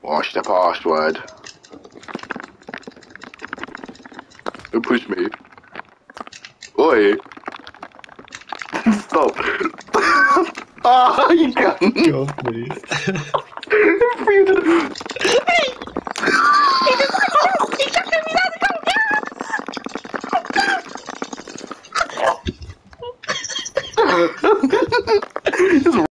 What's the password? Don't push me. Oi! Stop! Ah, you can't! Go, please.